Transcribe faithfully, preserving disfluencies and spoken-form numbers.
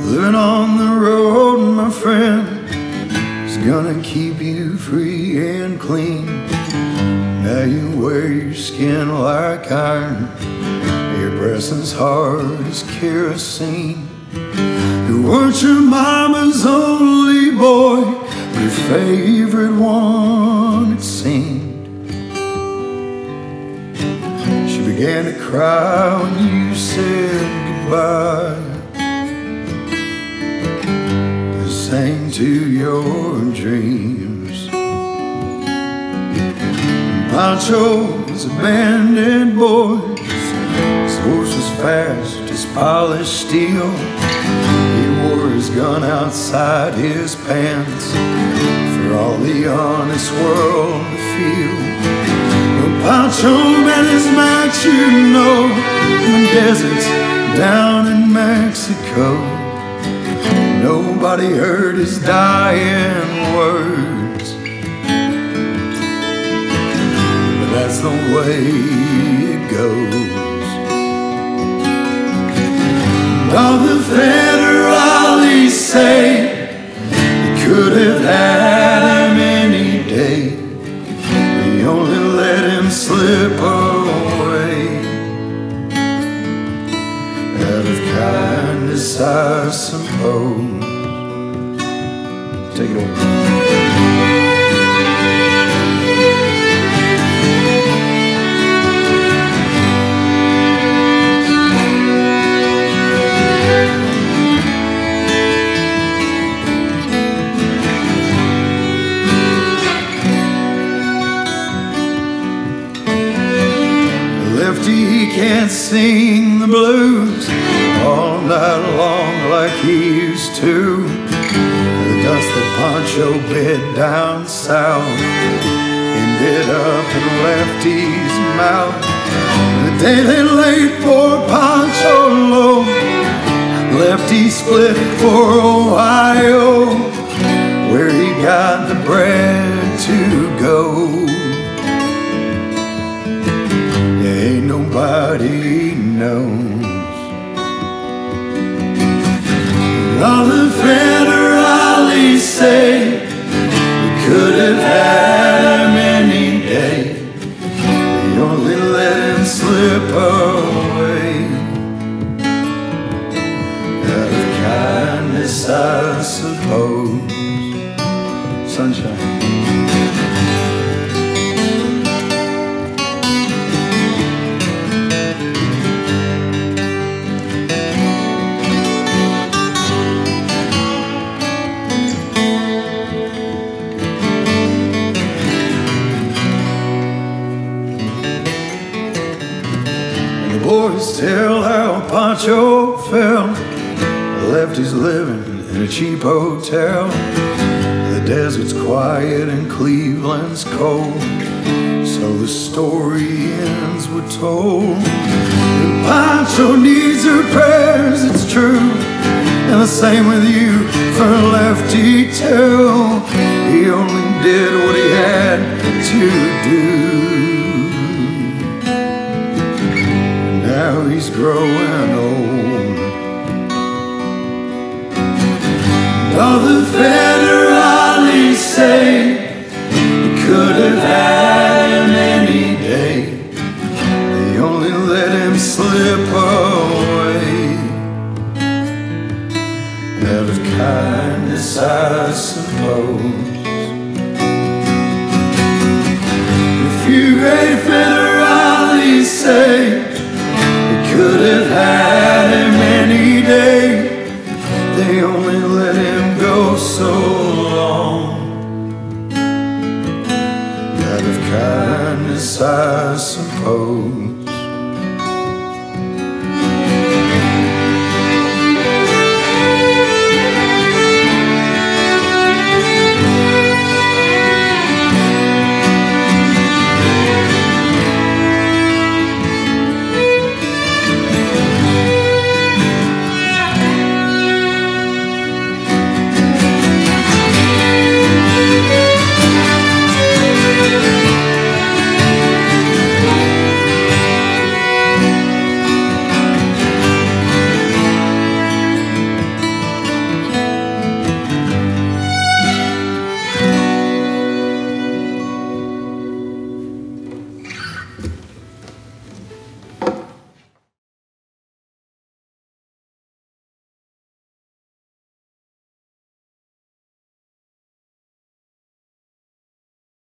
Living on the road, my friend, is gonna keep you free and clean. Now you wear your skin like iron, your breast as hard as kerosene. You weren't your mama's only boy, but your favorite one, it seemed. She began to cry when you said goodbye, and sang to your dreams. And Pancho was a bandit boy, his horse was fast as polished steel. He wore his gun outside his pants for all the honest world to feel. When Pancho met his match, you know, in the deserts down in Mexico, nobody heard his dying words. But that's the way it goes. All the federales say you could have had him any day, but you only let him slip away. Out of kindness, I suppose. Take it away. Lefty, he can't sing the blues all night long like he used to. The dust that Pancho bid down south ended up in Lefty's mouth. The day they laid poor Pancho low, Lefty split for Ohio, where he got the bread to go. Ain't nobody knows. All the federales say we could have had him any day, they only let him slip away. Out of kindness, I suppose. Sunshine. Boys tell how Pancho fell, Lefty's living in a cheap hotel. The desert's quiet and Cleveland's cold, so the story ends, we're told. And Pancho needs her prayers, it's true, and the same with you for Lefty too. He only did what he had to do. Now he's growing old. All the federales say you could have had him any day, they only let him slip away. Out of kindness, I suppose. If you great federales say could have had him any day, they only let him go so long. Out of kindness, I suppose.